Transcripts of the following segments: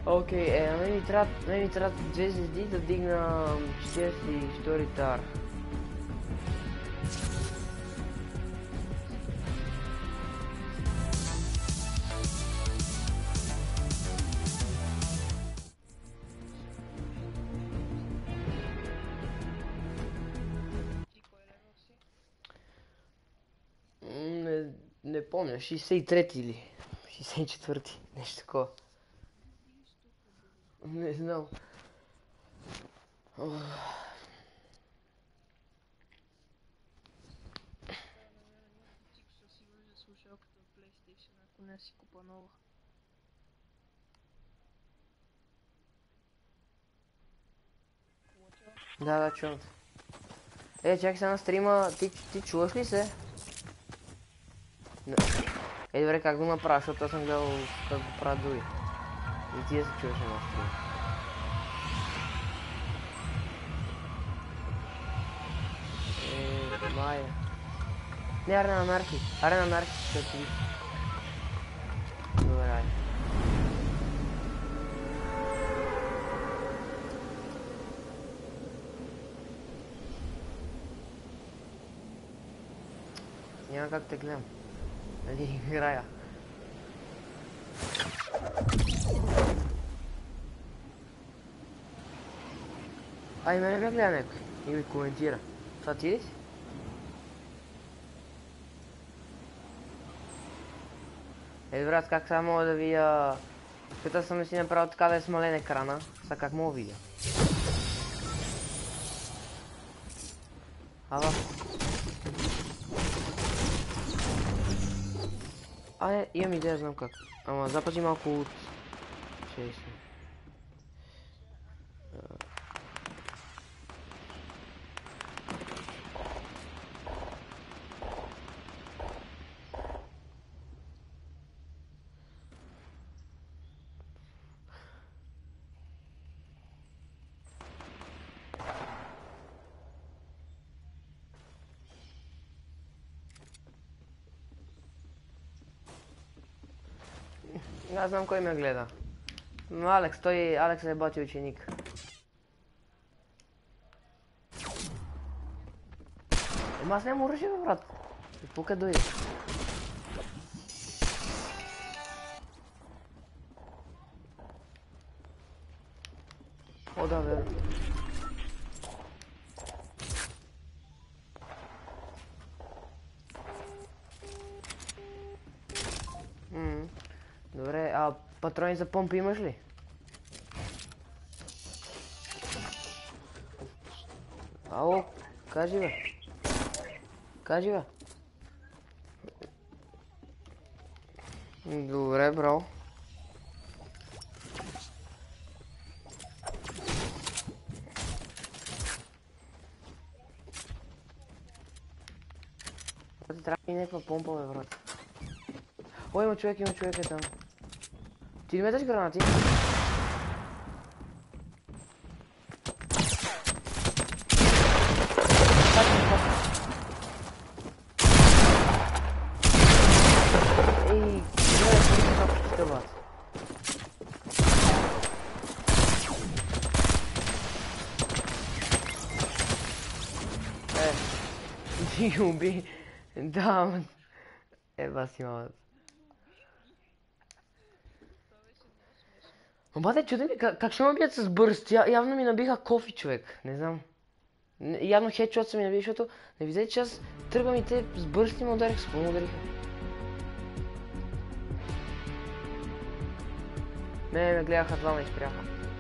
Окей, мен ми трябва 2 звезди да дигна 42 тар. Не помня, 63 или 64, нещо такова. Не знам. Не си купа нова. Да, чувам те. Чакай сега на стрима, ти чуваш ли се? Добре, как го направя, защото аз съм гледал как го правят други. И ти да се чуваш на стрима. Майя. Не, арена нарки, ще ти. Добре, айде. Няма как те гледам. Нали играя. Ай, мене ме гледа някой и ми коментира. Това ти ли си? Добре, аз как сега мога да видя... Като съм си направил така да е смален екрана, сега как мога да видя? Ава. Имам идея, знам как. Ама запази малко от... Честно. Аз знам кой ме гледа. Но Алекс е бати ученик. Ема аз нямам оръжие, бе, брат. И пука дойде. О, да, верно. Добре, патрони за помпа имаш ли? Ало, кажи бе. Добре, бро. Трябва и някаква помпа, бе, брат. О, има човек е там. Ти ли меташ гранати? Ей, гледай, как ще бъдат. Ти ги уби. Да, ман. Еба си, мамът. Обаче, чудо ми, как ще ме бият с бърст? Явно ми набиха кофи, човек. Не знам. Явно хедшот са ми набили, защото не видя, че аз тръгвам и те с бърст и ме ударих. С какво ме удариха? Ме гледаха двама и спряха.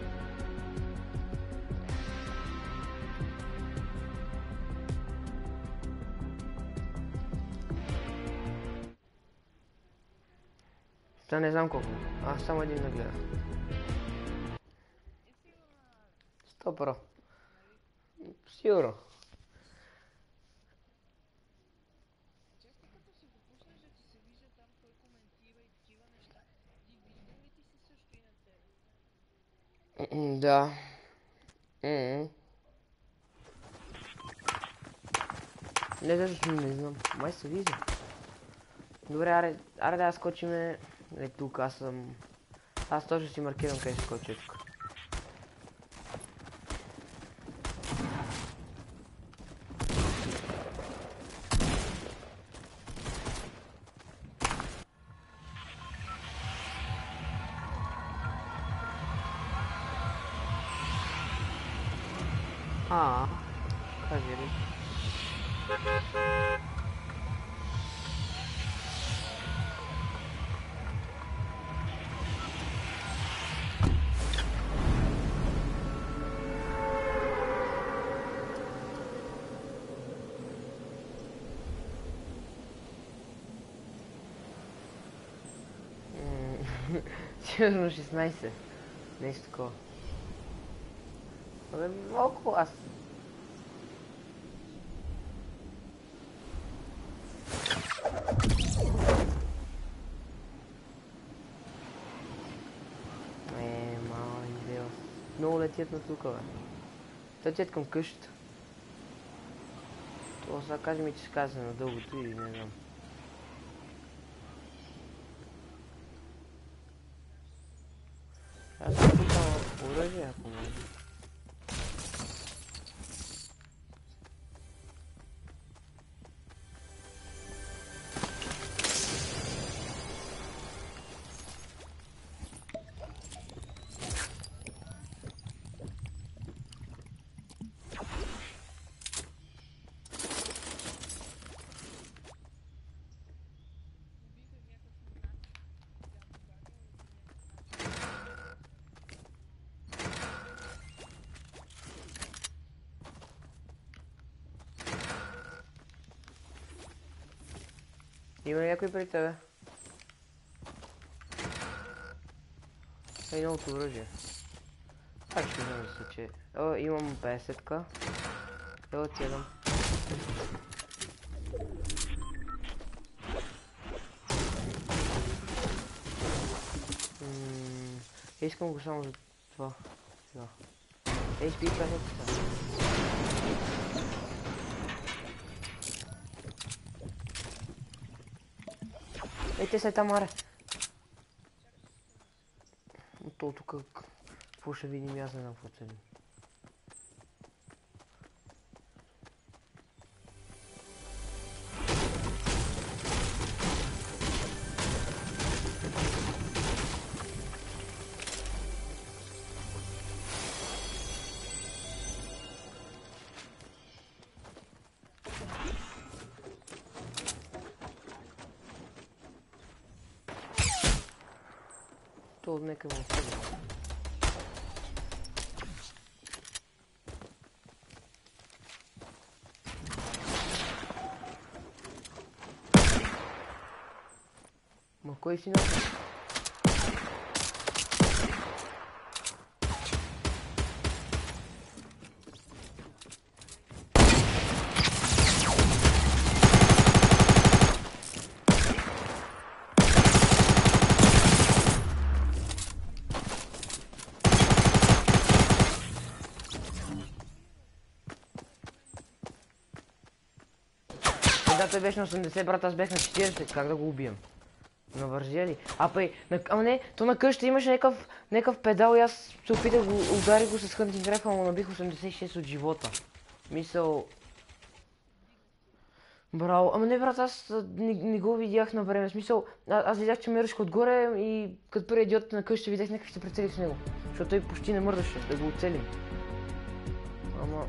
Та не знам колко. Аз само един ме гледах. 100%. Сигурно. Да. Не знам. Май се вижда. Добре, аре да скочиме. Тук аз съм Аз точно си маркирам къде ще скоча тук. Кажи ли? Сигурно 16. Нещо такова. Абе, малко аз. Мама, идея. Много летят на тука, бе. Летят към къщата. Това сега каже ми, че ще каза на дългото и не знам. Аз съм купал оръжие, ако може. Има ли някой при тебе? Новото оръжие. Как ще знам се, че... О, имам 50-ка. Ево ти едам. Искам го само за това. HP 50-ка. Ей, те са там, аре. То тук какво ще видим, аз не знам какво целим. То нека му оставя. Ма кой си носи? Да, той беше на 80, брат, аз бях на 40, как да го убием? Навържия ли? Ама не, то на къща имаше някакъв педал и аз се опитах го, ударих го с хънтинг райфъл, ама набих 86 от живота. Мисъл... Браво, ама не, брат, аз не го видях на време, смисъл, аз видях, че мираше отгоре и като първи идиот на къща видях някакви се прицелих с него. Защото той почти не мърдаше, да го оцелим. Ама...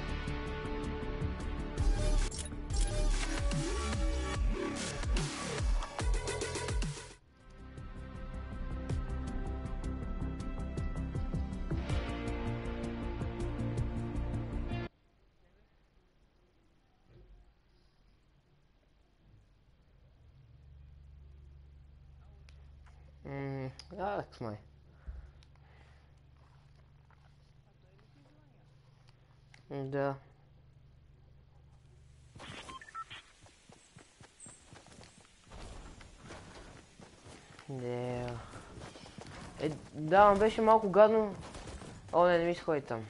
That's my. Да. Да, беше малко гадно. О, не ми се ходи там.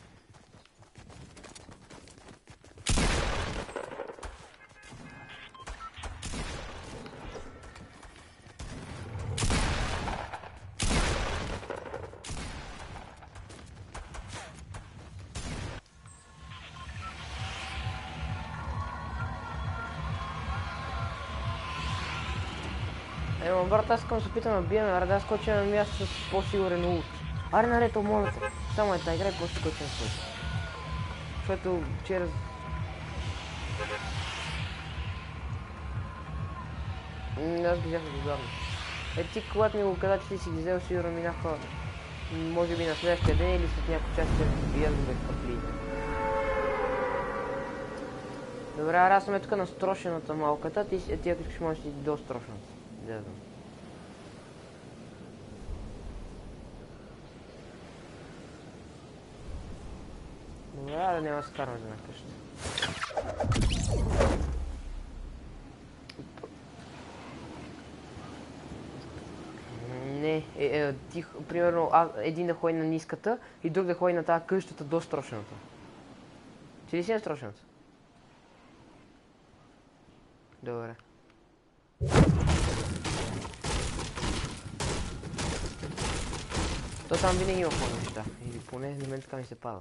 Ема, брат, аз искам да се опитам да бием, аре да скочим на място с по-сигурен улт. Аре, наред, моля те. Само е тази игра и после скочим с улт. Защото вчера... Аз ги взех отдавна. Ти, когато ми го каза, че ти си ги взел, сигурно минаха, може би на следващия ден или след няколко часа и аз го бях пъкли. Добре, аз съм тук на строшената малката, ти ако искаш можеш да си до строшената. Да знам. Добре, да няма да се караме за една къща. Не, ти, примерно, един да ходи на ниската и друг да ходи на тази къщата до строшената. Ти ли си на строшената? Добре. То там винаги има по неща. Или поне на мен така ми се падат.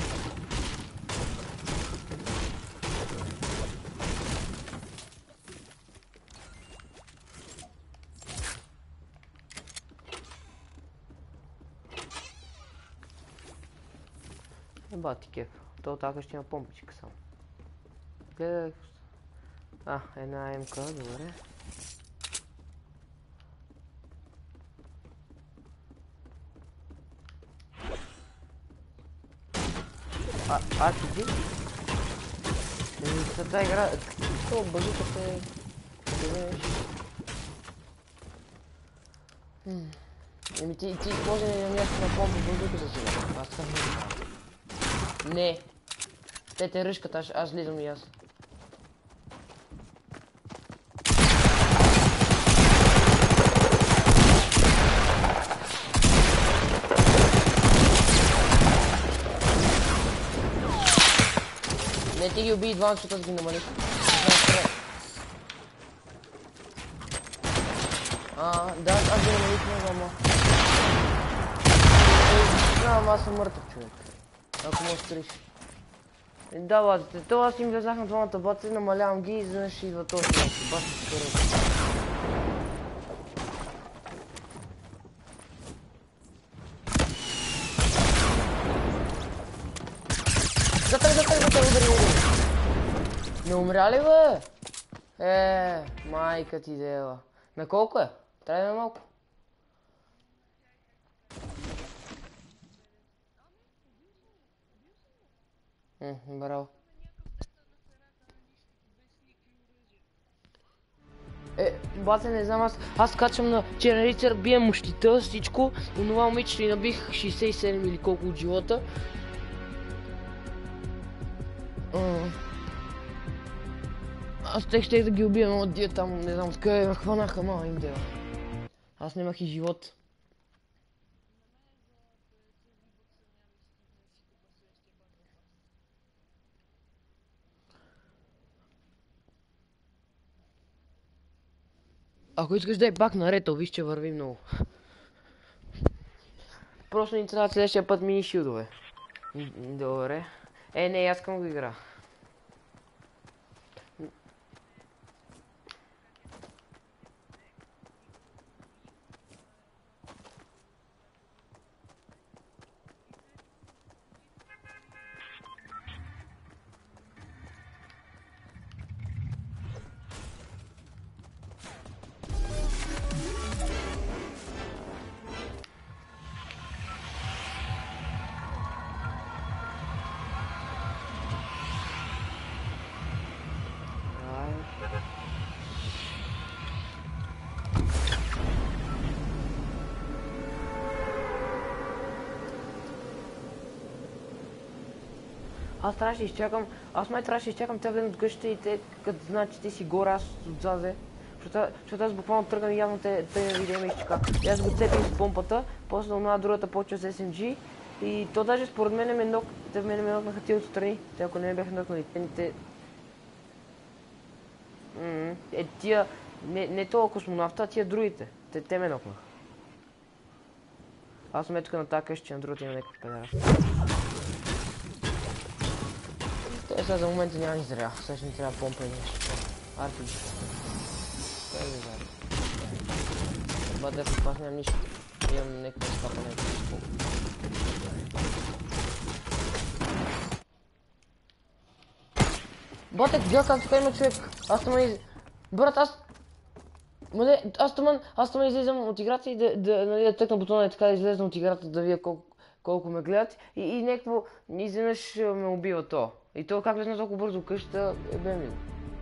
Бати кеф. То така ще има помпичка само. Гледай. Една МК, добре. Ти? За тази игра... Това базуката е... Еми ти може да на място на помпа базука за сега. Аз така не знам. Не! Те ръжкат, аз влизам и аз. Не, ти ги убий двамата, защото аз ги намалих. Да, аз ги намалих много, ама... Знам, аз съм мъртъв човек. Ако му стриш. Да, базите, то аз им влезах на двамата баци, намалявам ги и изведнъж идва този някакви баци с хората. Затър, удари. Не умря ли, бе? Майка ти дева. На колко е? Трябва да е малко. Браво. Бате, не знам, аз качвам на черен рицар, бием му щита, всичко. Онова момичето и набих 67 или колко от живота. Аз щех да ги убия, но тия там, не знам откъде ме хванаха, мама им дева. Аз нямах и живот. Ако искаш да е пак наретал, виж, че върви много. Просто ни трябва следващия път мини шилдове. Добре. Не, аз искам го игра. Аз трябваше да изчакам, май трябваше да изчакам те влезат от къщата и те, като знаят, че ти си горе, аз отзаде. Защото аз буквално тръгнах и явно те не видя ме изчака. И аз го цепих с помпата, после на другата почва с SMG и то даже според мен ме нокнаха тия отстрани. Те ако не ме бяха нокнали, те... Тия... Не толкова космонавта, а тия другите. Те ме нокнаха. Аз съм тук на тази къща, че на другата има някакъв педара. Сега за момента няма ни зря, сега ще ми трябва помпа и нещо. Арти. Бъде, аз нямам нищо. Имам някаква скапа, някаква. Батек, гледа как тук има човек. Аз тъмън из... Брат, аз тъмън излизам от играта и да тъкна бутона и така да излезна от играта да видя колко ме гледат. И някакво изведнъж ме убива то. И то как влезна толкова бързо къщата е бе мило.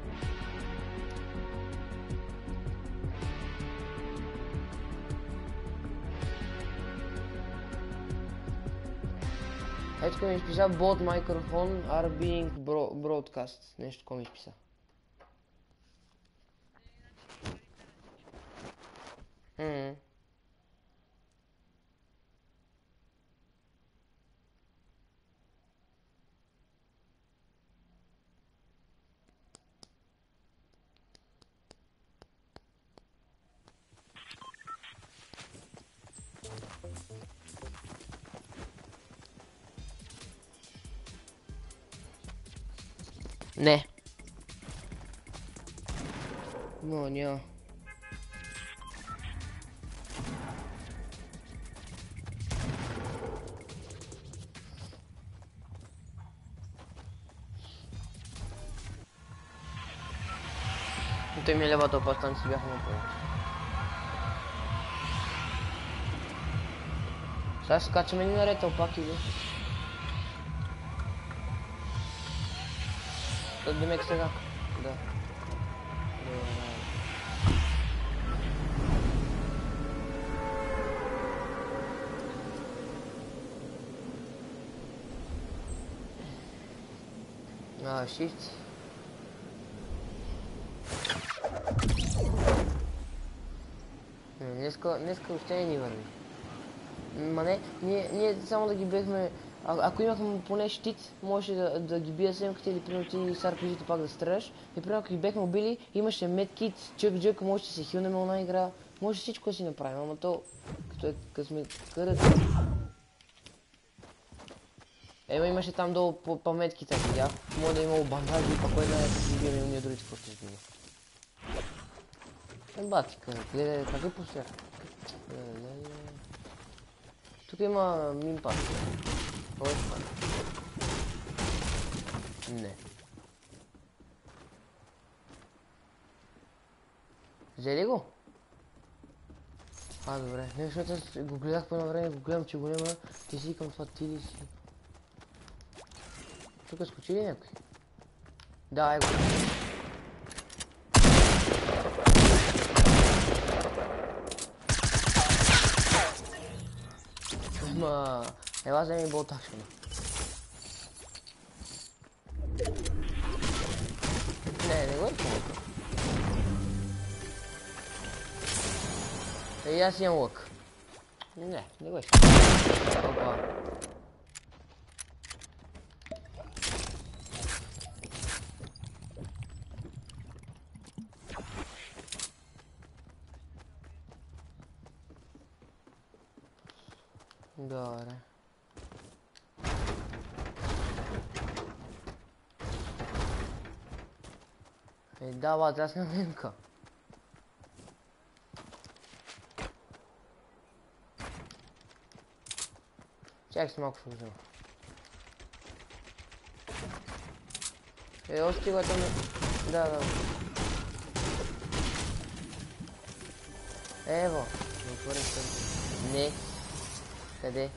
Ето тук ми изписа both microphone are being broadcast. Нещо такова ми изписа. Не. Но няма. Той ми е левата опастан, си бяха напълно. Сега ще скачаме ни наред, пак или? Демек сега. Да. Shift. Днеска още не ни върви. Ма не, ние само да ги бехме... Ако имахме поне щит, можеше да ги бия семките или примерно ти с RPG пак да стреляш. И примерно ако ги бехме убили, имаше медкит, чък, може да се хилнем една игра. Може всичко да си направим, ама то... Като сме кърът... Имаше там долу по медките, видях. Може да е имало бандажи, пак кой знае да си бием и ние другите какво ще сбили. Батика, гледай, как е посяк? Тук има мимпад. Кой е това? Не. Взели го? Добре. Не, защото аз го гледах по едно време, го гледам, че го няма. Ти си викам това ти ли си? Тук скочи ли някой? Да, го. Ела вземи болтакшена. Не го е помогъл. И аз имам лък. Не го е. Опа. Добре. Да, бат, аз нямам линка. Чакай си малко ще го взема. Още го там е... Да. Ево. Отворим се. Не. Къде?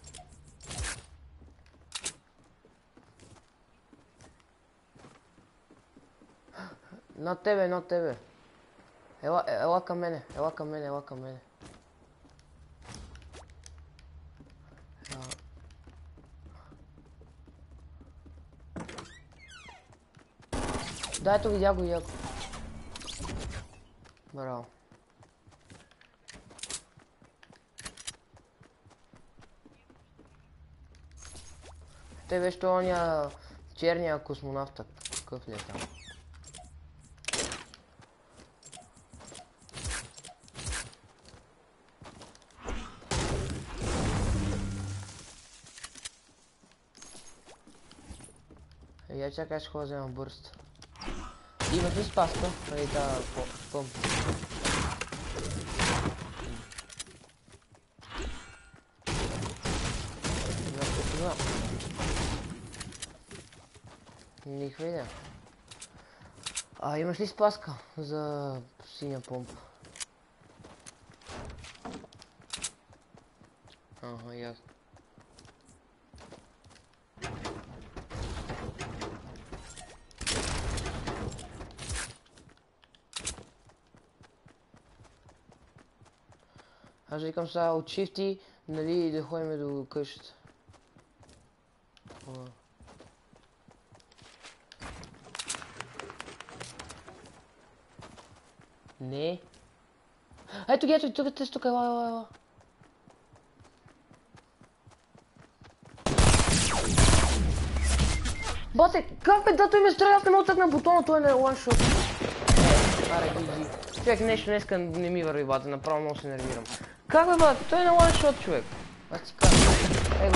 Над тебе. Ела към мене. Да, ето видя го. Браво. Те беше ония черния космонавта. Какъв ли е там? Я чакай, ще ходя взема бърст. Имаш ли спаска? Ей, да, пъмп. знам. Никаква идея. Имаш ли спаска за синя помпа? Ага, ясно. Аз викам сега от шифти, нали, да ходим до къщата. Не. Ето ги, ето, тук, ела. Бате, как бе, да той ме стреля, аз не мога да цъкна бутона, той не е ланшот. Аре, GG. Човек, нещо днеска не ми върви, бате, направо много се нервирам. Как бе, бате, той не е ланшот, човек. Аз ти кажа. Его,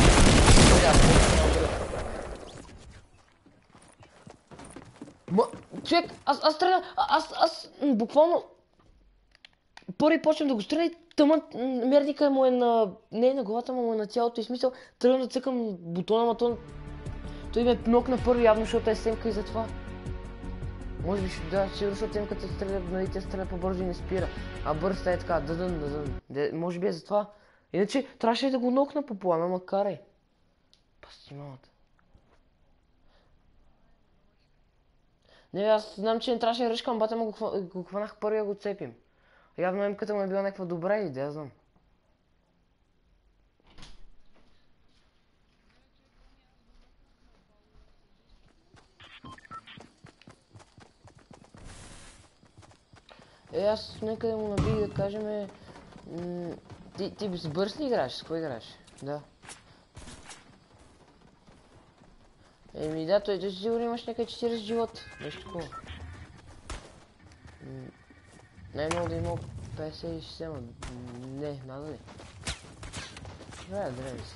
човек, аз стреля, аз буквално първи почвам да го стреля и тъмън мерника му е на... не е на главата, му е на цялото и смисъл. Тръгвам да цъкам бутона, ама той ме нокна първи явно, защото е семка и затова. Може би, да, сигурно, защото темката стреля, нали, тя стреля по-бързо и не спира. А бързата е така, дъдън. Може би е затова. Иначе трябваше да го нокна по плана, ама карай. Пасти малата. Не, аз знам, че не трябваше да ръшкам, бата, ама го хванах първи да го цепим. Явно емката му е била някаква добра идея, знам. Аз нека да му набих да кажем... Ти с бърз ли играеш? С кой играеш? Да. Еми да, той сигурно имаш някъде 40 живота. Нещо такова. Най-много да има 57. Не, надали. Древе си.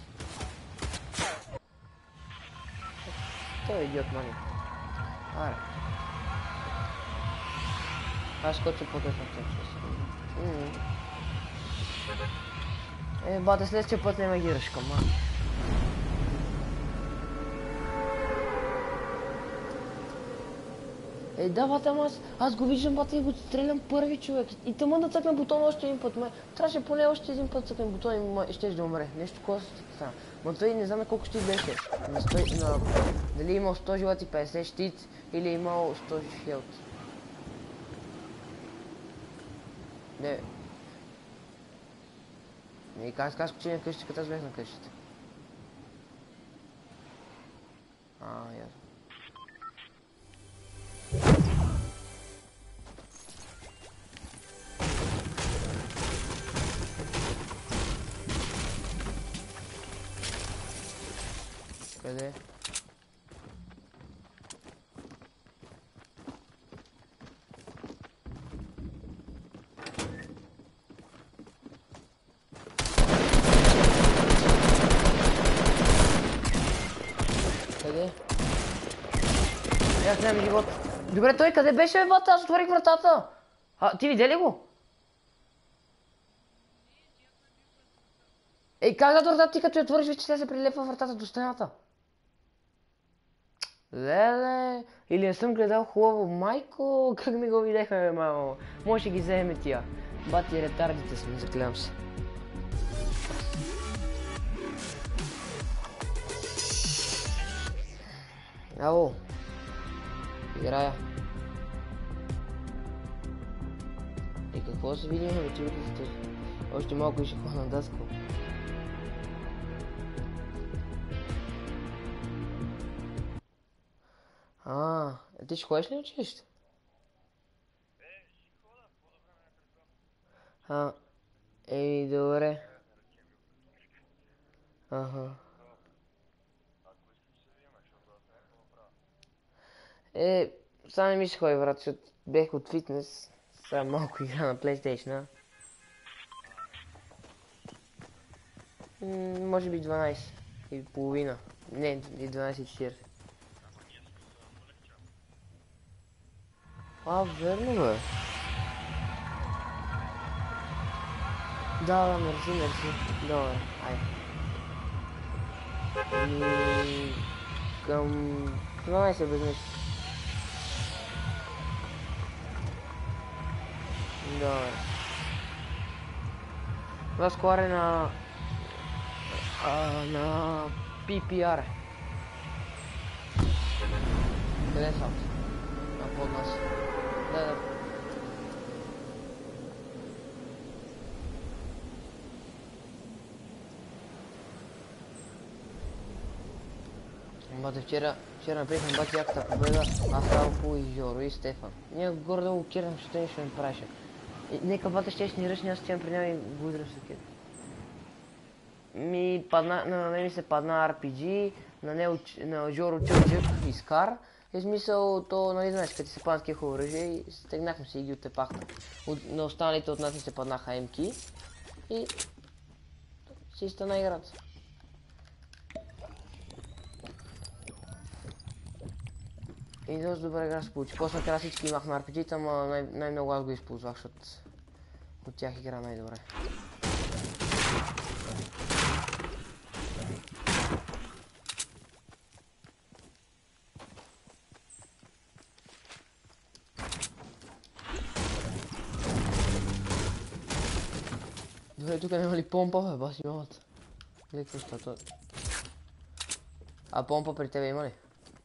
Той е идиот, мани. Аре. Аз скоча по точно в този бате, следващия път не ме ги ръшкам, ма. Да, бате, ама аз го виждам, бате, и го стрелям първи човек. И тъмън да цъкна бутона още един път. Трябваше поне още един път цъкна бутона и щеш да умре. Нещо такова стана. Но той не знам на колко щит беше. Дали е имал 100 живота и 50 щит, или е имал 100 хелт. Не. И как скочи на къщата, като аз бях на къщата. Ясно. Къде? Къде? Аз нямам живот. Добре, той къде беше, бе, бата? Аз отворих вратата. Ти видя ли го? Как да вратата ти като я отвориш, вече тя се прилепва вратата до стената? Леле, или не съм гледал хубаво, майко, как ми го видяхме, бе, мамо. Може ги вземе тия. Бати, ретардите сме, заклевам се. Ало. Играя. И какво се видим, бе, ти още малко и ще хвана дъска. Ти ще ходиш ли на училище? Добре. Сега не ми се ходи, брат, защото бех от фитнес. Сега малко игра на PlayStation. Може би 12 и половина. Не, и 12:40. Верно, бе. Да, мерси. Добре, айде. И към 12 без нещо. Добре. Това скоро е на PPR. Къде са? Под нас. Да. Бате, вчера направихме бати яката победа, аз Алфо и Жоро и Стефан. Ние горе-долу кирнахме, че той нищо не правеше. Нека бата ще ни ръчни, аз отивам при него и го удрям с ракета. На мен ми се падна RPG, на Жоро чък и Скар. И смисъл, то, нали знаеш, като се паднат такива оръжия и стегнахме се и ги оттепахме. На останалите от нас ми се паднаха МК и си стана играта. И доста добра игра се получи. После накрая всички имахме RPG-та, ама най-много аз го използвах, защото от тях игра най-добре. Добре, тук няма ли помпа, бе, баси мамата? Гледай какво става. А помпа при тебе има ли?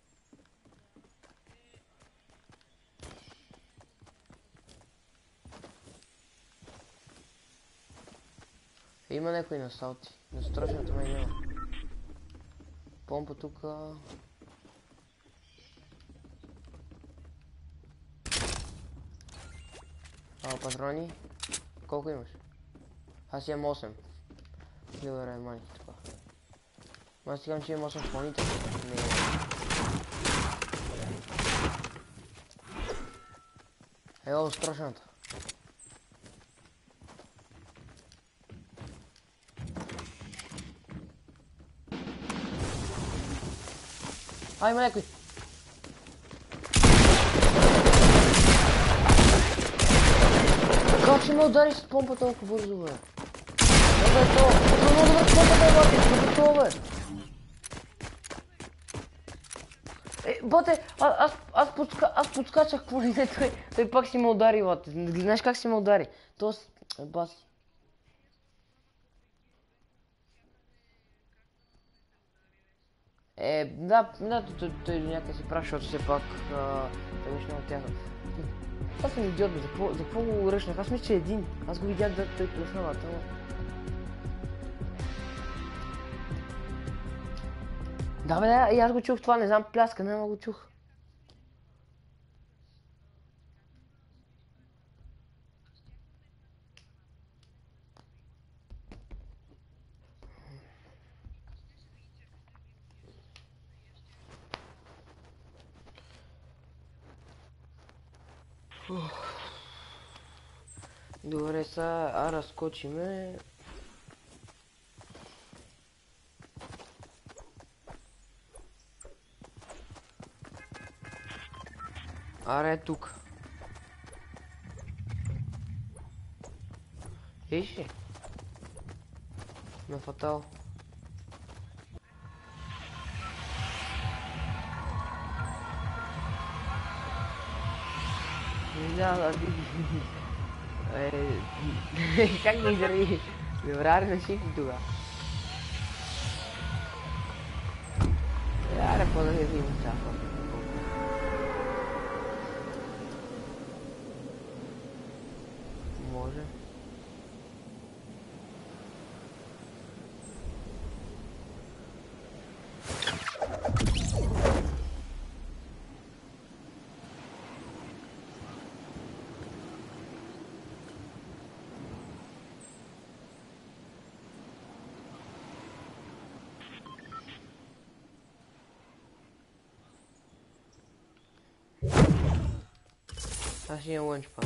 Има някой на салти. На страшното май няма. Помпа тука. Патрони. Колко имаш? Аз имам 8. Добре, маники това. Аз стигам, че имам 8 изпълнители. Ево, страшната. Има някой! Как ще ме удари с помпа толкова бързо, бе? Добре, то! Много добре с помпата, бате! Добре, това, бе! Бате, аз подскачах по ли не, той пак си ме удари, бате. Знаеш как си ме удари? Тоест, баси. Да, той до някъде си прави, защото все пак той беше много тясно. Аз съм идиот, бе, за какво го ръчнах? Аз мисля, че един. Аз го видях да той плеснава, това. Да, бе, и аз го чух това, не знам пляскане, но го чух. Добре, сега разкочиме. Аре, тук. Виж ли? На фатал. Да, как ги изрази? Добре, реших тога. Аре, по-да се видим чафа. Може. Аз имам лънчпад.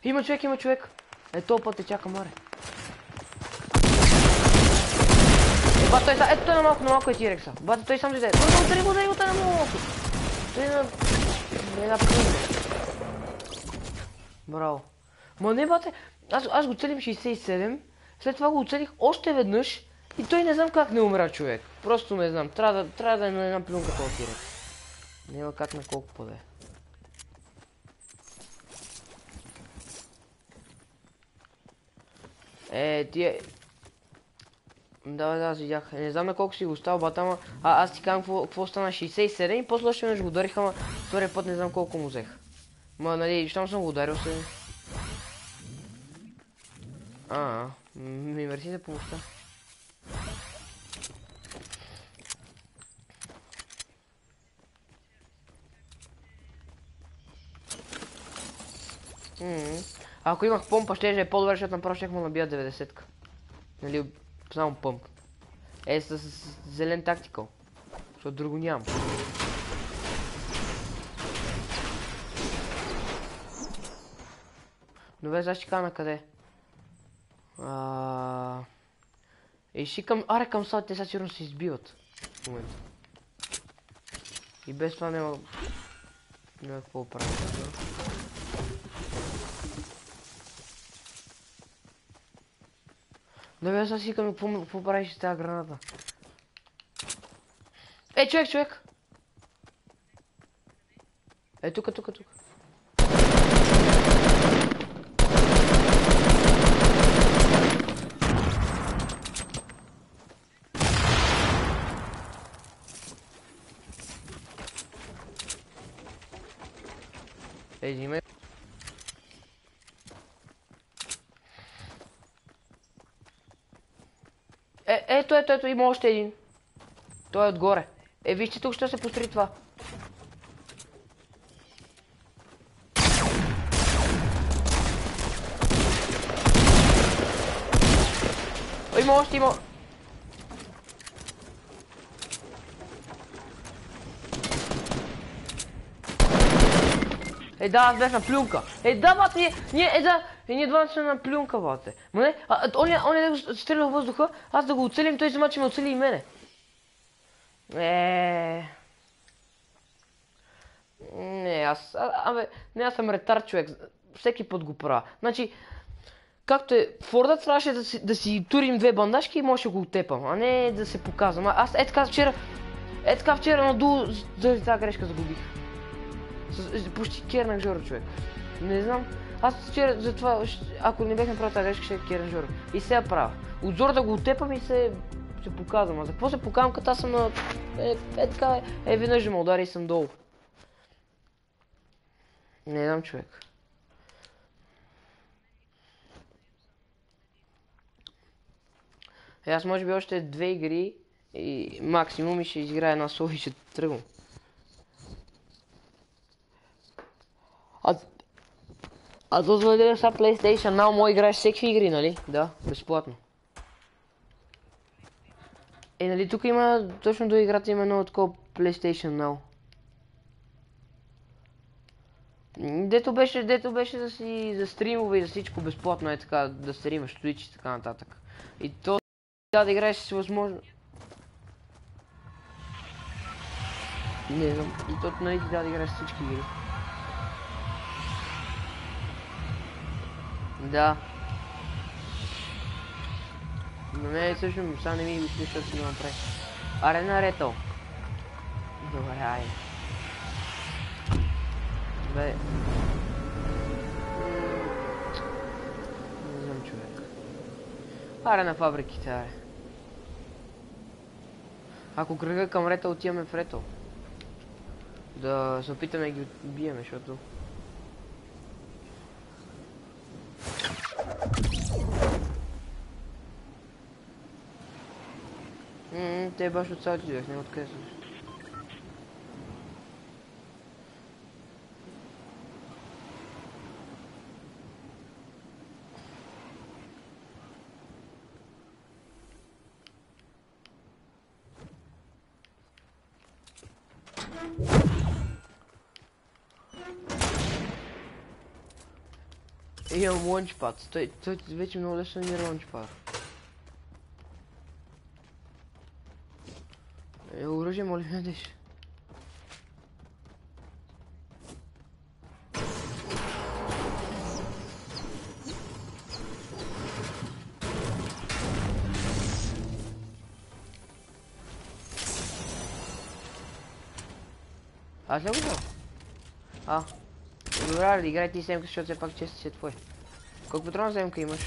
Има човек, има човек. Е, този път те чака, маре. Бат, той ето той на малко е Тирекса. Бат, той сам дойде. Удари го, той на малко. Той на... една плюнка. Браво. Ма не, бате, аз го целим 67, след това го оцелих още веднъж и той не знам как не умра човек. Просто не знам, трябва да е на една плюнка този Тирекс. Няма как на колко поде. Тия... Да, аз видях. Не знам на колко си го оставил бата, ама... Аз ти казвам какво стана 67 и после още веднъж го ударих, ама втория път не знам колко му взех. Ма, нали, щом съм го ударил се... Ми мерси за помощта. Ако имах помпа, ще е по-добре, защото направо ще му набия 90-ка. Нали, само пъмп. С зелен тактикал. Защото друго нямам. Добре, сега ще кажа на къде. И ще към... Аре, към сад, те сега сигурно се избиват. В момента. И без това няма... Няма какво правя. Добре, сега си към какво правиш с тази граната. Човек! Тук. Взимай. Ето, има още един. Той е отгоре. Вижте, тук ще се построи това. Има още, има... Да, аз бях на плюнка. Да, бате, ние два сме на плюнка, бате. Ма не, он е да го стреля в въздуха, аз да го оцелим, той взема, че ме оцели и мене. Не, аз съм ретард човек, всеки път го правя. Значи, както е, Фордът трябваше да си турим две бандажки и може да го отепам, а не да се показвам. Аз така вчера надолу заради тази грешка загубих. Почти кернах Жоро, човек. Не знам. Аз вчера затова, ако не бях направил тази грешка, ще кернах Жоро. И сега правя. Отзор да го отепам и се показвам. А за какво се показвам, като аз съм на... така веднъж ме удари и съм долу. Не знам, човек. Аз може би още 2 игри и максимум и ще изиграя една соло и ще тръгвам. А то заведе са PlayStation Now, може играеш всеки игри, нали? Да, безплатно. Нали тук има, точно до играта има едно такова PlayStation Now. Дето беше за стримове и за всичко безплатно е така, да стримаш Twitch и така нататък. И то да играеш си възможно. Не знам, и то нали да играеш всички игри. Да. На мен също сега не ми го слуша, защото си го направи. Арена Ретъл. Добре, айде. Бе. Не знам, човек. Аре на фабриките, аре. Ако кръга към Ретъл, отиваме в Ретъл. Да се опитаме да ги убиеме, защото... Те баш от цялото идвах, няма откъде съм. Имам лънчпад. Той вече много лесно ми лънчпад. Оръжие, моля ме деш. Аз ли го знам? Добре, играй ти семка, защото все пак често си е твой. Колко патрона земка имаш?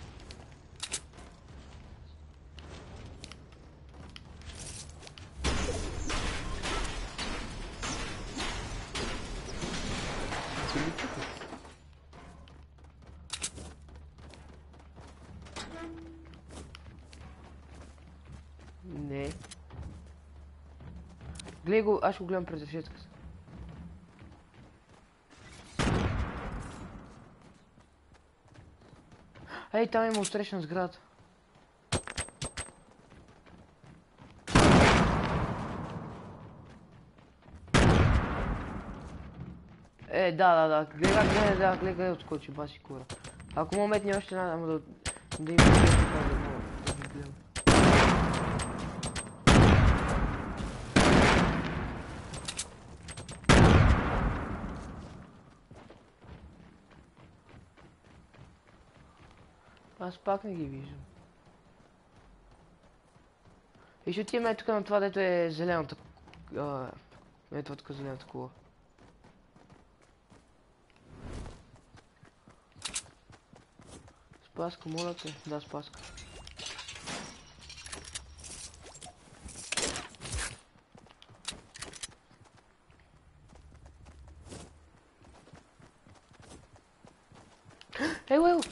Не. Гледай го, аз ще го гледам през решетката. Ей, там има устречна сграда. Гледай, отскочи, баси кура. Ако му метне още една, ама да има да ги гледам. Аз пак не ги виждам. И ще отиваме тук на това, дето е зелената... Ето тук зелената кола. Спаска, моля те. Да, спаска. Ей!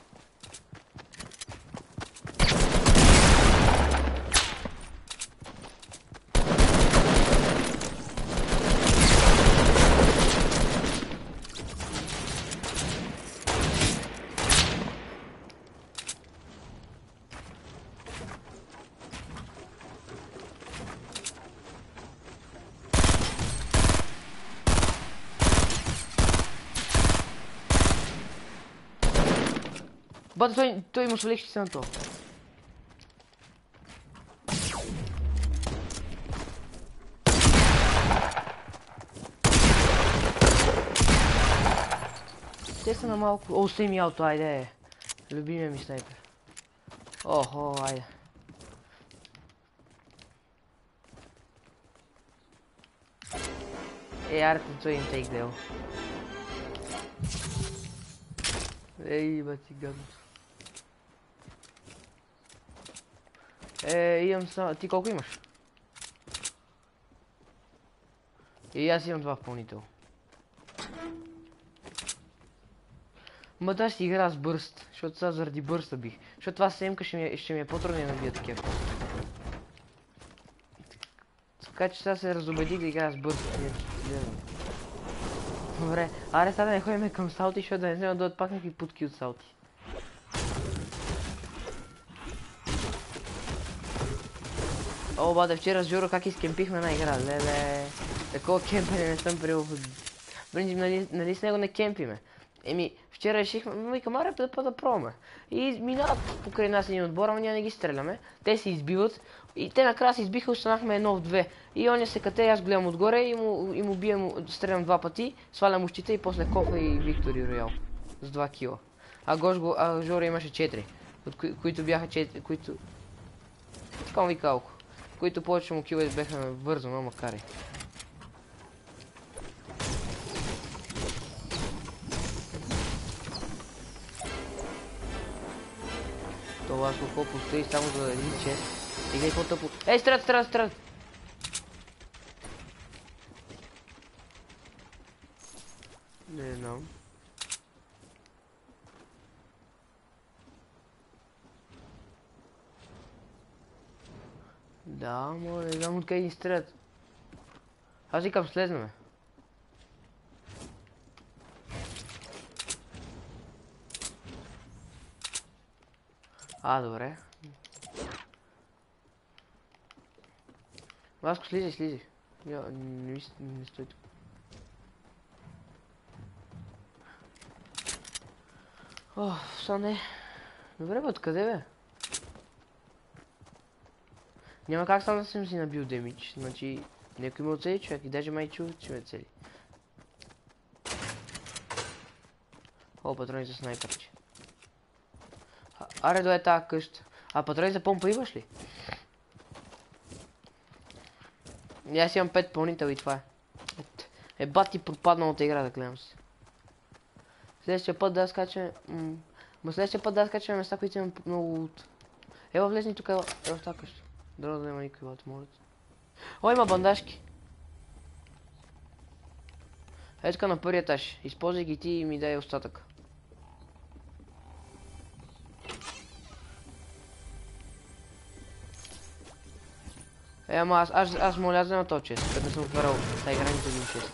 Бата, той има свалихте се на то. Те са на малко... О, семи ауто, айде. Любимия ми снайпер. Охо, айде. Арте, той им тейк дел. Ей, бати гадното. Имам само... Ти колко имаш? И аз имам 2 в пълнител. Ма да си игра с бърст, защото сега заради бърста бих. Защото това семка ще ми е по-трудно да набия такива. Така че сега се разобедих да игра с бърст. Добре, аре сега да не ходим към салти, защото да не взема да дойдат пак някакви путки от салти. О, бате, вчера с Жоро как изкемпихме една игра, леле. Такова кемпене не съм приел. Принцип, нали с него не кемпиме. Вчера решихме, викам, аре да пробваме. И минават покрай нас един отбор, ама ние не ги стреляме. Те се избиват и те накрая се избиха, останахме 1 в 2. И оня се кате, аз гледам отгоре и му бием, стрелям 2 пъти, свалям ущите и после копа и Виктори Роял. С 2 кила. А Жоро имаше 4. Които бяха 4, които... Така му викалко. Които повече му кила бяха вързано, макар и. Това с какво постои само за един чест. И гледай какво тъпо. Ей, стрелят! Не знам. Да, но не знам откъде ни стрелят. Аз викам слезнаме. Добре. Васко, слизи. Не стой тук. Са не. Добре, бе, откъде бе? Няма как сам да съм си набил демидж, значи някой ме оцели човек и даже май чул, че ме цели. Патрони за снайперче. Аре, дойде тази къща. Патрони за помпа имаш ли? Аз имам 5 пълнител и това е. Бати пропаднал от игра, да гледам се. Следващия път да скачаме... следващия път да скачаме места, които имам много лут. Ева влезни тук, ева в тази къща. Дано да няма никой лут, моля. О, има бандажки. Ето така на първия етаж. Използвай ги ти и ми дай остатък. Ама аз моля да взема този чест, като не съм отварял тази игра нито един чест.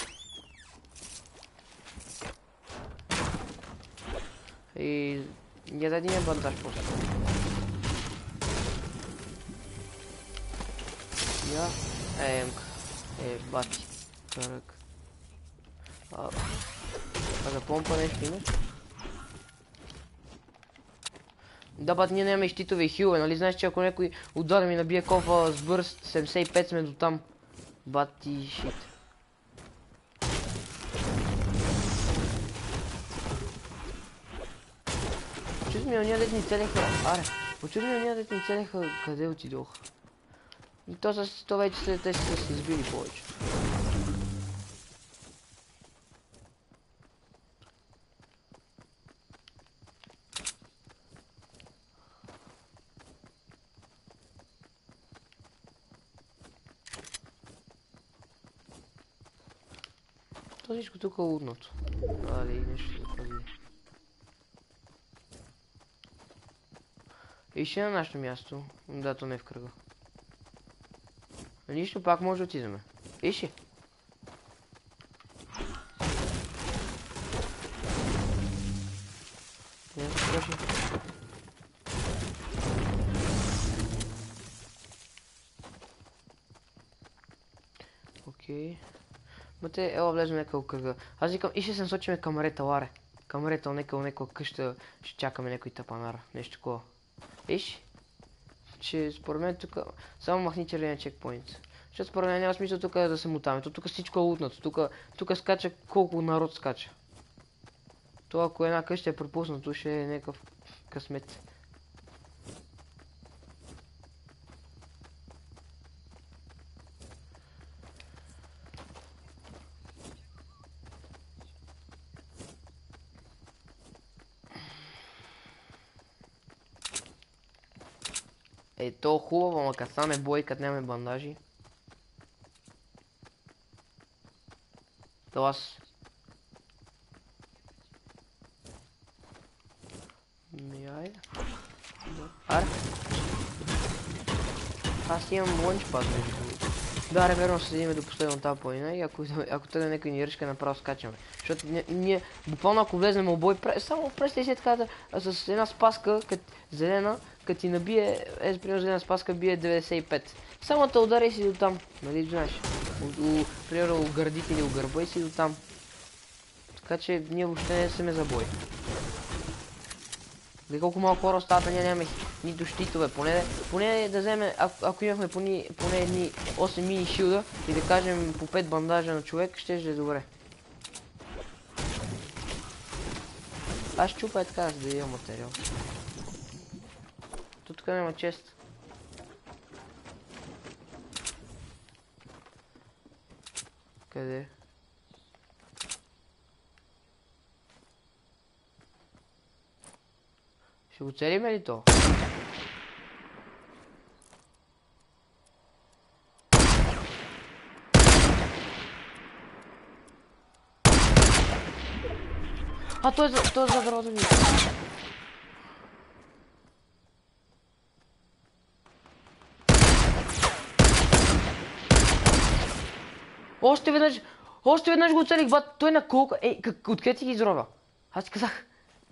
И... я дай един бандаж после. Я... емка. Бати. Кръг. За помпа нещо имаш? Да, бат, ние нямаме щитове и хилове, нали знаеш, че ако някой удар ми набие кофа с бърст 75 сме до там. Бати шит. Почуди ми ония дет ни целеха... почуди ми ония дет ни целеха къде отидоха. И то вече те са се избили повече. То всичко тук е лудното. Дали нещо да прави. И ще на нашето място. Да, то не е в кръга. Нищо, пак може да отидеме. Иши. Окей. Мате, ела влезем някакъв кръга. Аз викам, и ще се насочиме към рета, ларе. Към рета, някаква къща, ще чакаме някой тапанара. Нещо такова. Иши. Че според мен тук само махни червения чекпоинт. Защото според мен няма смисъл тук да се мутаме. Тук всичко е лутнато. Тук скача колко народ скача. Това ако една къща е пропуснато, ще е някакъв късмет. То хубаво, ама като стане бой, като нямаме бандажи. То аз... айде. Аре. Аз имам лънчпад между другото. Да, реверно седиме до последно тази планина и ако тъде някой ни ръшка, направо скачаме. Защото ние буквално ако влезнем в бой, само представи си така с една спаска, зелена, като ти набие, примерно зелена спаска бие 95. Само те удари си до там, нали знаеш? Примерно у гърдите или у гърба и си до там. Така че ние въобще не сме за бой. Вие колко малко хора остават, ние нямаме нито щитове, поне да вземе, ако имахме поне едни 8 мини шилда и да кажем по 5 бандажа на човек, ще е добре. Аз чупа е така, за да имам материал. Тук няма чест. Къде? Ще го целиме ли то? Той е за дървото ми. Още веднъж го целих, бат, той на колко... Откъде ти ги изробя? Аз ти казах.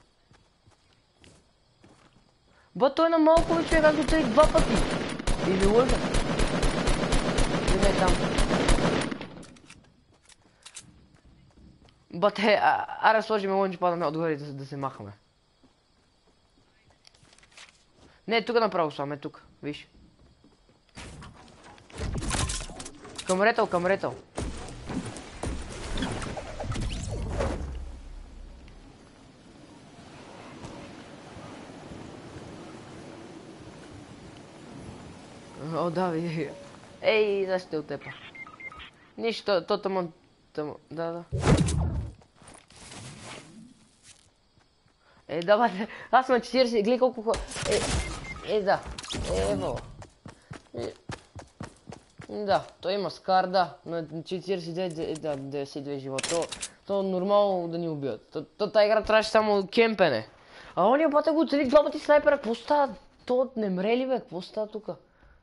Бат, той на малко ли човек, аз го целих 2 пъти. И ви лъжа. Не е там. Бат, аре сложиме лънчпада отгоре да се махаме. Не, тук направо сам, тук. Виж. Камретел, камретел. О, да, ви. Ей, защо те отепа? Нищо, то тъмън. Да. Давай, аз съм на 40, гледай колко хора. Да. Ево. Да, той има скар, да. На 49, да, 92 живота. То нормално да ни убият. Та игра трябваше само кемпене. А ония бата го оцелих два пъти снайпера, какво става? То не мре ли бе, какво става тука?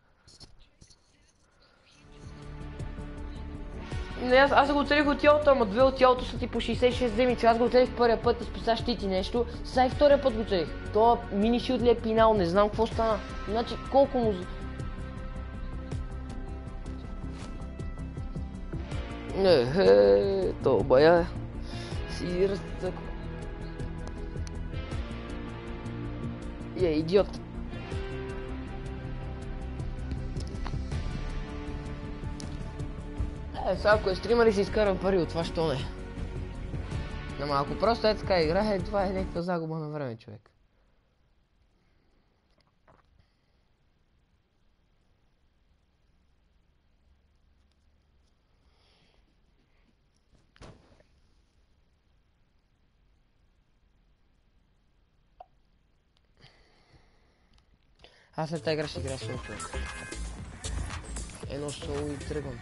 Не, аз го оцелих от тялото, ама две от тялото са ти по 66 демици. Аз го оцелих първия път и спеса щити нещо. Сега и втория път го оцелих. То мини шилд ли е пинал, не знам какво стана. Значи колко му... То бая си разтъква. Идиот. Сега ако е стример и си изкарва пари от това, що не? Ама ако просто така играе, това е някаква загуба на време, човек. Аз след тази игра ще играя соло, човек. Едно соло и тръгвам.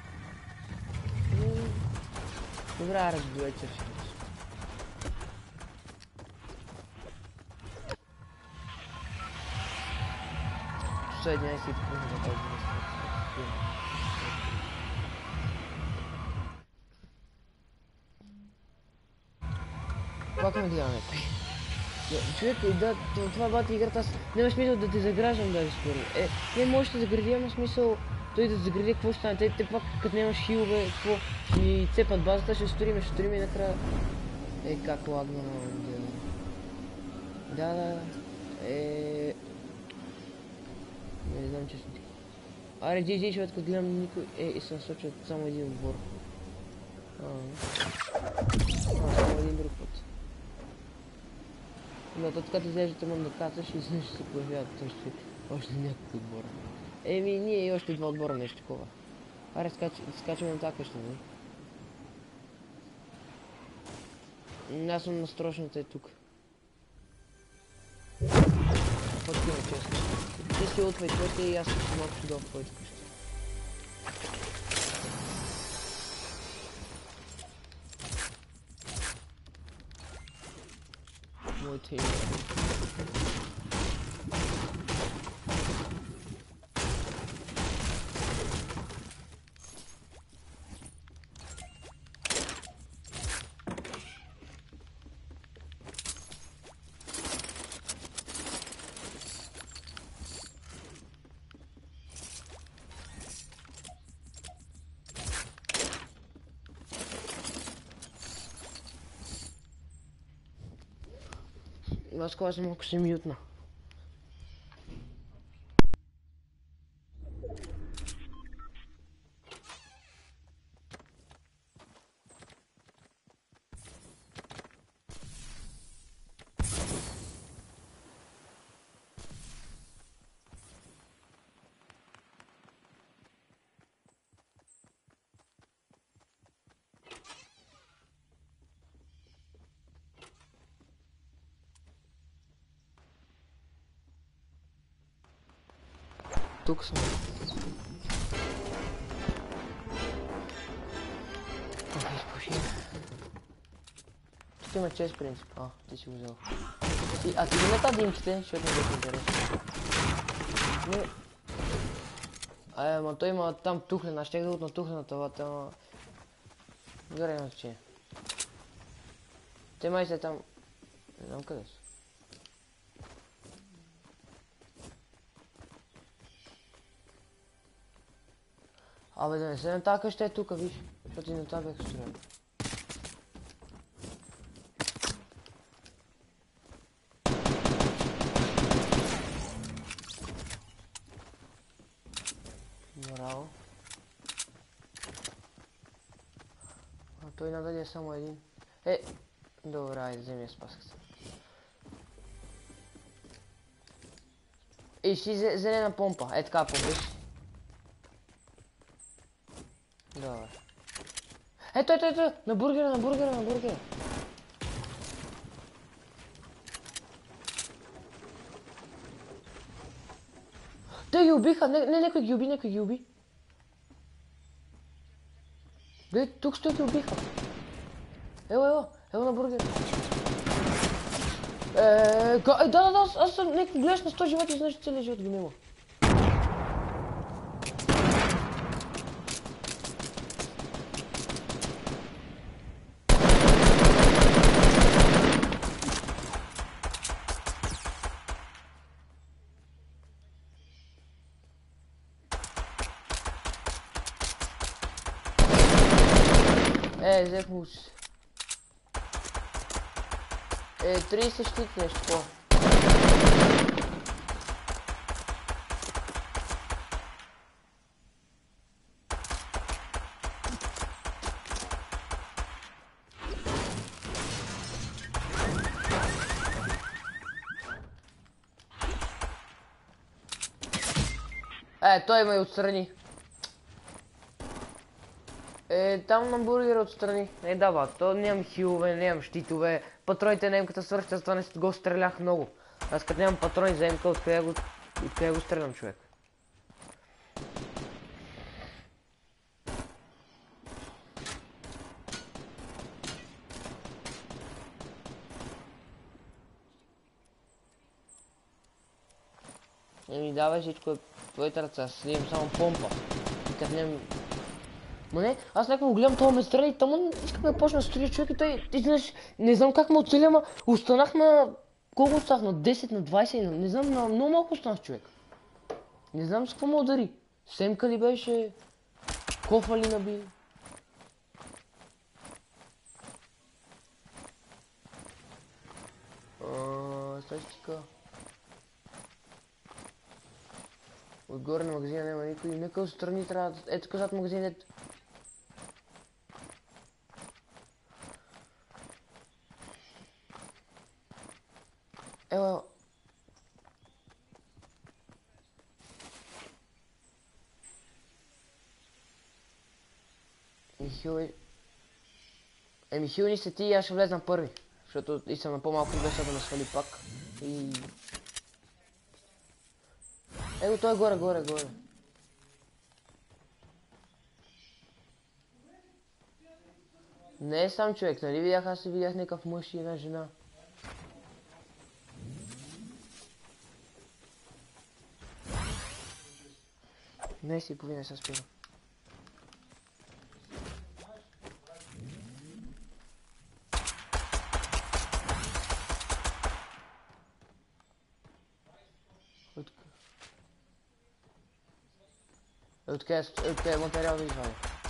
Добре, аре, до вечер ще бъде. Часа 11 и половина за този ден. Пак ме гледаме. Човек, да, това бати играта, аз няма смисъл да те заграждам даже скоро. Не можеш да загради, ама смисъл той да загради какво ще стане. Те пак като нямаш хилове, какво ще ни цепат базата, ще сториме и накрая... как лагна на... Да. Не знам честно ти. Аре, GG, човек, като гледам никой... и съм сочил само един отбор. Само един друг път. Но то така ти излежа тъмън да кацаш и изведнъж ще се появяват още някакви отбора. Ние и още два отбора нещо такова. Аре, скачаме на тази къща, нали? Аз съм настрочната тук. Подкина честно. Ти си отвай човека и аз съм малко ще долу в твоите къщи. Моите име. Аз кога съм малко се мютна. Тук съм. Изпуши. Тук има чест принцип. Ти си го взел. А ти ги мета димките, защото не беше интересно. Ама той има там тухлен, аз щех да отна тухлена тавата, ама... Горе има значение. Те май се там... Не знам къде са. Абе да не се на тази къща е тука, виж, защото и на тази бях строен. Браво. А той надали е само един. Добре, айде, вземи я, спасах се. Ще зелена помпа. Така помпиш. Добре. Ето, на бургера. Те ги убиха, някой ги уби. Гледай, тук стои ги убиха. Ево на бургера. Да, аз съм някакъв гледаш на 100 живота и знаеш, че целият живот ги няма. Взех му се. 30 щит нещо по. Той ме отстрани. Там на бургера отстрани. Да, то нямам хилове, нямам щитове. Патроните на емката свършат, аз това не го стрелях много. Аз като нямам патрони за емка, откъде го стрелям, човек? Давай всичко е твоите ръца, аз имам само помпа. И като нямам... Аз някакво гледам това ме стреля и там искам да почна да стреля човек и той, ти знаеш, не знам как ме оцеля, ама останах на... Колко останах? На 10, на 20, не знам, на много малко останах човек. Не знам с какво ме удари. Семка ли беше? Кофа ли наби? Статистика. Отгоре на магазина няма никой, нека отстрани трябва да... Ето казат магазин, Ева. Хилни се ти и аз ще влезна първи. Защото и съм на по-малко беше да ме свали пак. И... Его той е горе. Не е сам човек, нали видях, аз си видях някакъв мъж и една жена. Не си половина се спира. Откъде материал да извадя.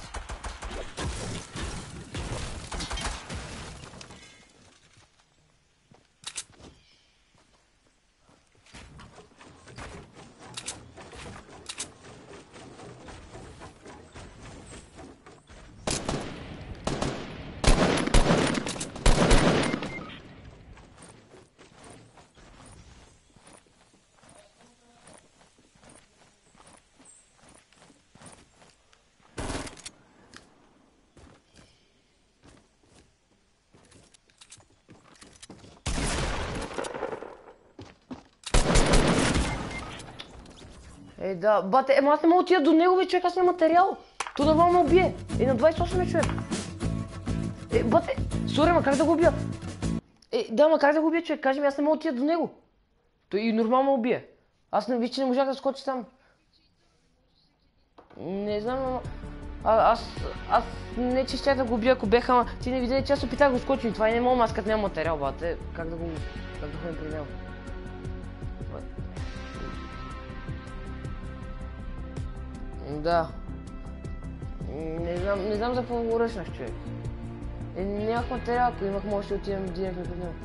Да, бате, аз не мога да отида до него, бе, човек, аз нямам материал. То да ме убие. На 28 е човек. Бате, сори, ма как да го убия? Да, ма как да го убия, човек, кажи ми, аз не мога да отида до него. Той и нормално ме убие. Аз не виж, че не можах да скоча сам. Не знам, ама... Аз не че щях да го убия, ако беха, ама ти не видя, че аз опитах да го скочим. Това и не мога, аз като нямам материал, бате. Как да ходим при него? Да. Не знам за какво го ръчнах, човек. Нямах материал, ако имах, може да отидем директно при него.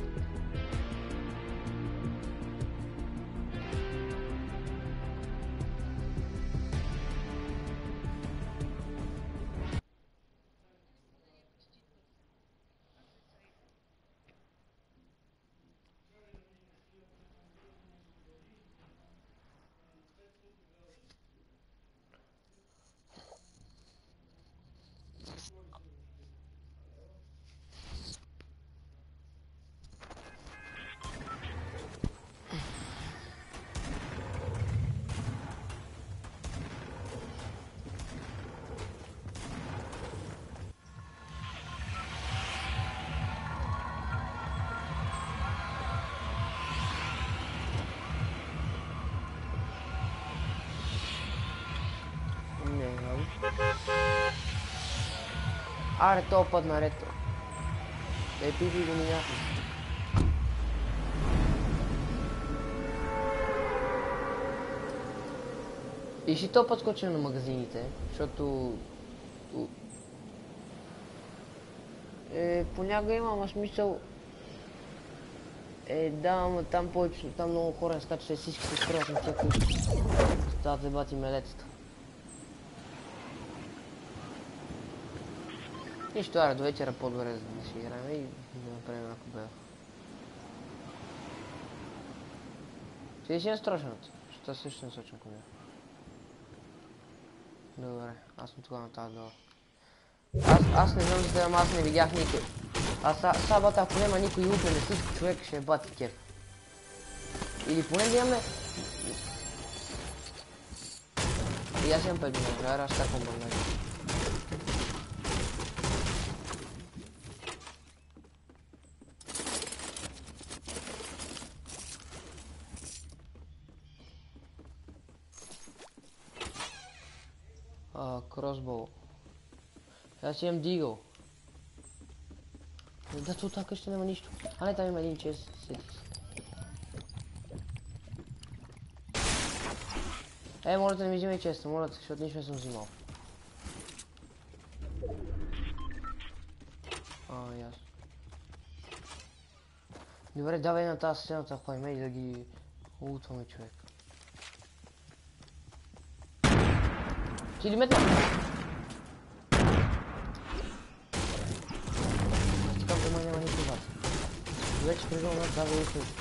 Аре, то път наред. Да и пипи го минахме. И ще то път скочим на магазините, защото... понякога има, ама смисъл... да, ама там повече, там много хора не скачат, всички се строят на тия къщи. Стават ебати мелецата. Нищо, аре, до вечера по-добре да си играем и да направим една победа. Ти си не страшната, защото аз също не сочам към нея. Добре, аз съм тогава на тази дала. Аз не знам за да, аз не видях никой. Сабата, ако няма никой лут на всички човек, ще е бати кеф. Или поне да имаме... И аз имам 5 минути, аре, аз чакам бъднали. Кросбол. Аз имам дигъл. Да, тук така ще няма нищо. А не, там има един чест. Моля да не ми взимай честа, моля, защото нищо не съм взимал. Ясно. Добре, давай на тази сцената, хвайме и да ги лутваме, човек. Ти ли метна? Стикам, да май няма никой вас. Вече придал нас, да, да изходи.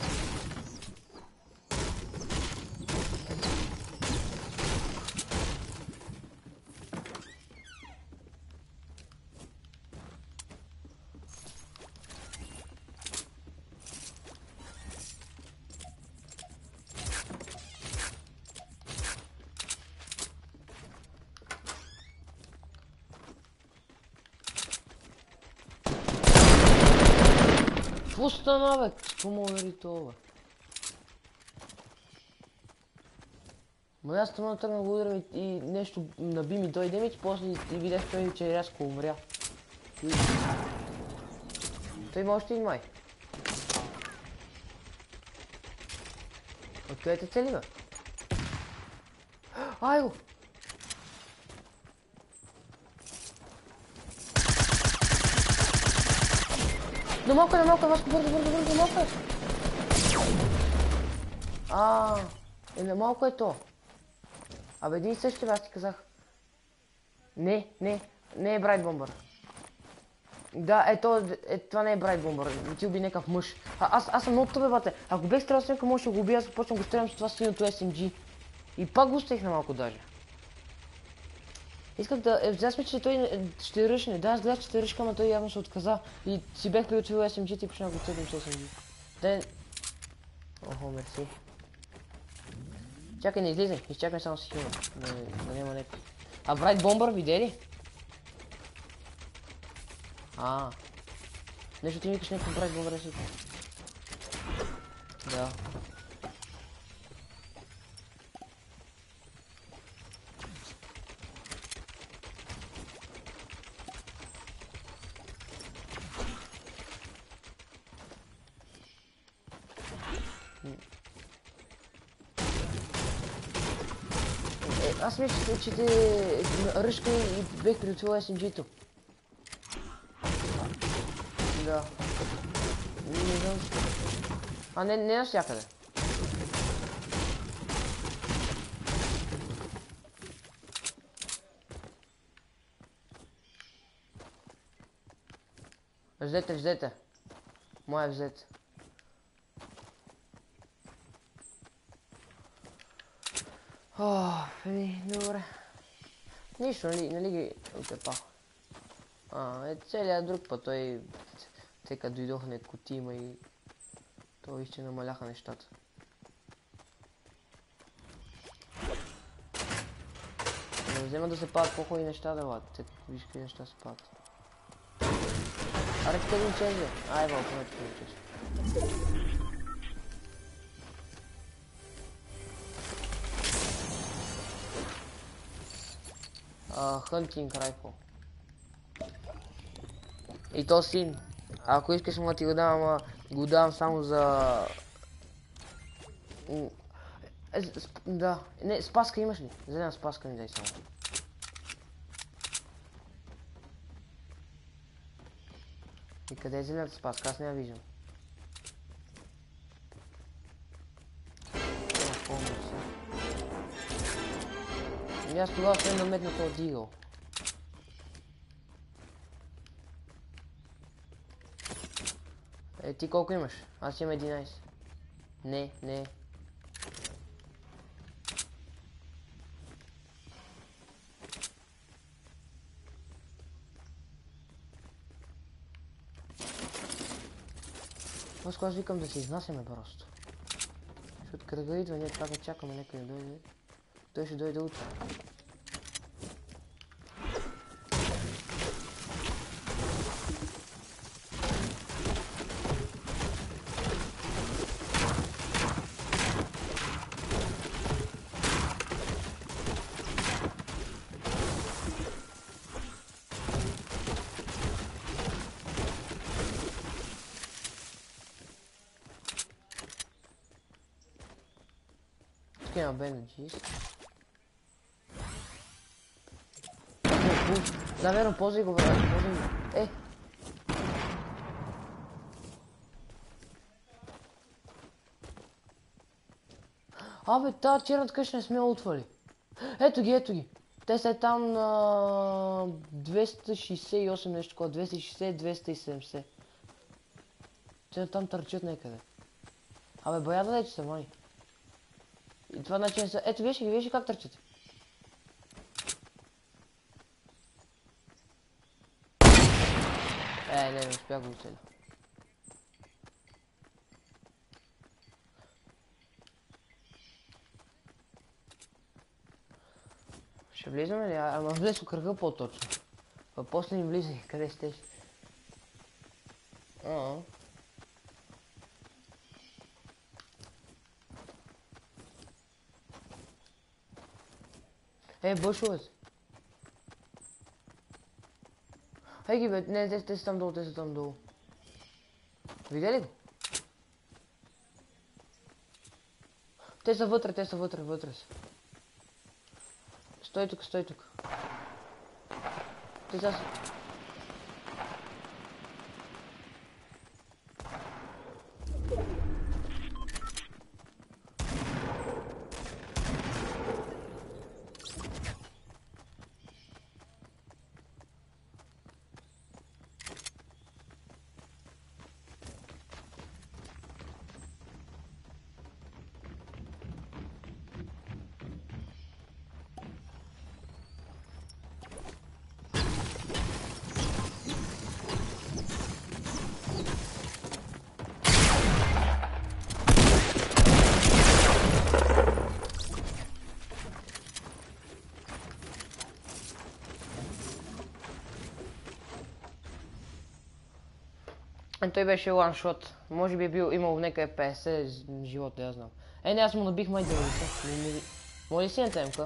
Какво стана, бе? Какво му увери това? Ма аз тъмно тръгна го ударям и нещо наби ми той демидж, после и видях той, че рязко умря. Той има още един май. Откъде те цели, бе? Ай го! На малко, Васко, бързо, малко е! На малко е то. Абе, един и същи, аз ти казах. Не е Брайт Бомбър. Да, това не е Брайт Бомбър, ти уби някакъв мъж. Аз съм много тъбе, бате. Ако бех стрел с някой може да го убия, аз започвам го стрелям с това синото SMG. И пак го оставих на малко даже. Исках да... Взя сме, че той ще ръшне. Да, аз гледах, че ще ръшка, ама той явно се отказа. И си бех приотвил SMG и почнах го цъкам с SMG. Дай... Охо, мерси. Чакай, не излизай. Изчакай само си хилна. Да няма някой. А Брайт Бомбър, виде ли? Нещо ти ми викаш някакъв Брайт Бомбър, си. Да. Аз мисля, че те ръшка и бех приотвил SMG-то. Да. Не знам. Не навсякъде. Взете. Моя взете. Добре. Нищо, нали ги отепах. Целият друг път той... Те като дойдоха на кутима и... той ще намаляха нещата. Не взема да се падат по-хубави неща, да лад. Те виж какви неща се падат. Аре, къде един чест, бе? Вълко, не къде чест. Hunting rifle. И то син. Ако искаш му ти го дам, ама го давам само за... Да. Не, спаска имаш ли? Зелена спаска ми дай само. И къде е зелената спаска? Аз не я виждам. И аз тогава съм наметна този дигъл. Ти колко имаш? Аз имам 11. Не, не. Аз викам да се изнасяме просто. Защото кръга идва, ние така чакаме някой да дойде. Той ще дойде утре. Има бенеджис. Да, верно, ползвай го, брат. Абе, тази черната къща не сме я отвали. Ето ги. Те са там на 268 нещо такова, 260-270. Те там търчат някъде. Абе, бая да че са, май. И това значи не са... Ето, виж как търчат. Не успях го оцеля. Ще влизаме ли? Ама влез в кръга по-точно. После ни влизай. Къде сте? Бъшове. Ги бе, не, те са там долу, Видя ли го? Те са вътре са. Стой тук. Те са... Той беше ланшот. Може би имал някъде 50 живота, я знам. Не, аз му набих май 90. Моля ли си на темка?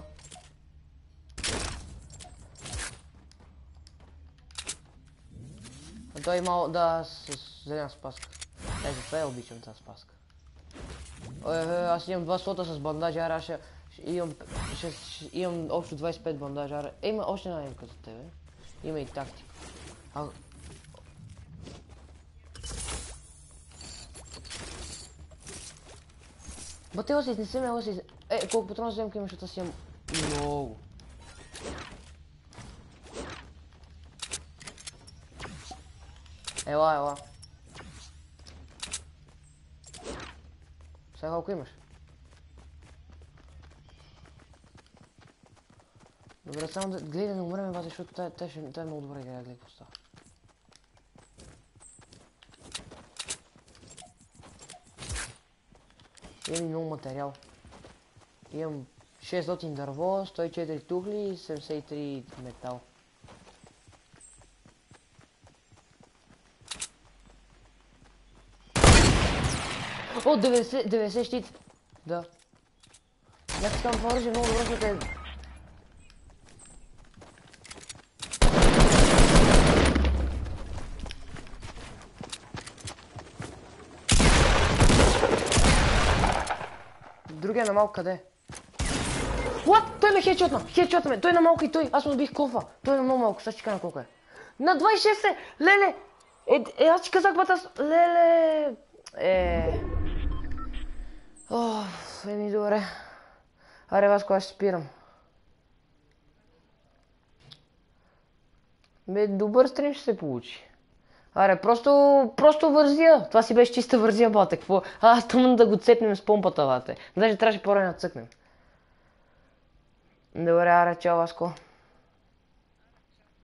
Той имал, да, с зелена спаска. За това я обичам тази спаска. Аз имам 2 слота с бандажа, имам общо 25 бандажа. Има още една емка за тебе. Има и тактика. Бате, изнеси ме, колко патрона за емка имаш, защото аз имам много. Ела. Сега колко имаш? Добре, само да гледай да не умреме, база, защото тя е много добре играе, гледай какво става. Имам много материал. Имам 600 дърво, 104 тухли и 73 метал. О, 90 щит! Да. Някак там това оръжие много добро, защото е... на малко къде? What? Той ме хедшотна ме. Той на малко и той. Аз му бих кофа. Той е много малко. Сега ще кажа на колко е. На 26 е! Леле! Аз ти казах бата... Леле! Еми добре. Аре, Васко, аз ще спирам. Бе, добър стрим ще се получи. Аре, просто вързия. Това си беше чиста вързия, бате. Какво? Аз тъмно да го цепнем с помпата, бате. Даже трябваше по-рано да цъкнем. Добре, аре, чао, Васко.